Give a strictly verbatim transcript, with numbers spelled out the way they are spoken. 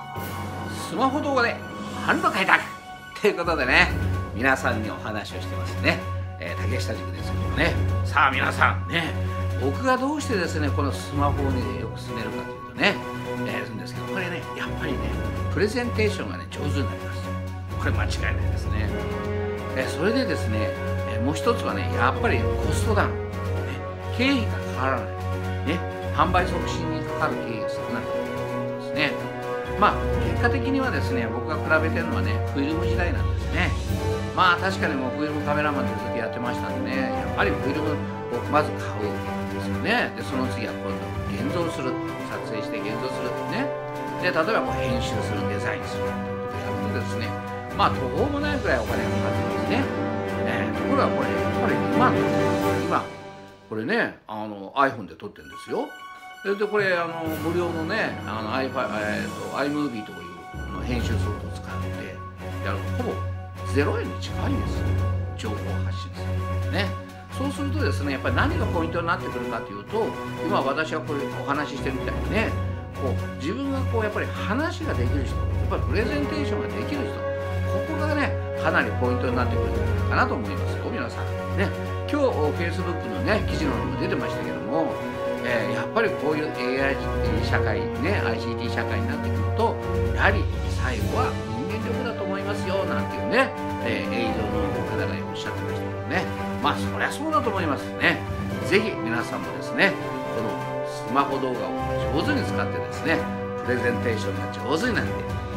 スマホ動画で販路開拓ということでね、皆さんにお話をしてますね、えー、竹下塾ですけどもね。さあ皆さんね、僕がどうしてですねこのスマホをねよく進めるかというとね、えー、するんですけど、これねやっぱりねプレゼンテーションがね上手になります。これ間違いないですね。えー、それでですね、えー、もう一つはねやっぱりコストダウン、ね、経費がかからない、ね、販売促進にかかる経費が少なくなるということですね。まあ結果的にはですね、僕が比べてるのはねフィルム時代なんですね。まあ確かにもうフィルムカメラマンでずっとやってましたんでね、やっぱりフィルムをまず買うですよね。でその次は今度現像する、撮影して現像するね。で例えばこう編集する、デザインするってやるとですね、まあ途方もないくらいお金がかかってますね。ねところがこれやっぱり今今これねあの iPhone で撮ってるんですよ。それでこれあの無料のねあの iPhone、えー、と iMovie というの編集ソフトを使ってやるとほぼゼロえんに近いんですよ、情報発信するね。そうするとですね、やっぱり何がポイントになってくるかというと、今私はこういうお話ししてるみたいにね、こう自分がこうやっぱり話ができる人、やっぱりプレゼンテーションができる人、ここがねかなりポイントになってくるんじゃないかなと思いますよ、皆さんね。今日 Facebook のね記事の方にも出てましたけども、えー、やっぱりこういう エーアイ 社会ね アイシーティー 社会になってくると、やはり最後は人間力だと思いますよなんていうね、えー、営業の方がおっしゃってましたけどね。まあそりゃそうだと思いますね。ぜひ皆さんもですねこのスマホ動画を上手に使ってですねプレゼンテーションが上手になって